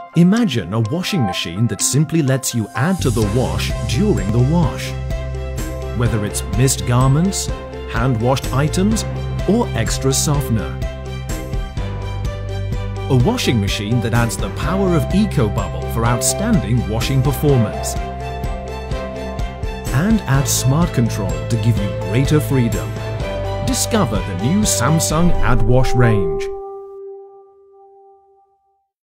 Imagine a washing machine that simply lets you add to the wash during the wash. Whether it's mist garments, hand-washed items, or extra softener. A washing machine that adds the power of EcoBubble for outstanding washing performance. And adds Smart Control to give you greater freedom. Discover the new Samsung AddWash range.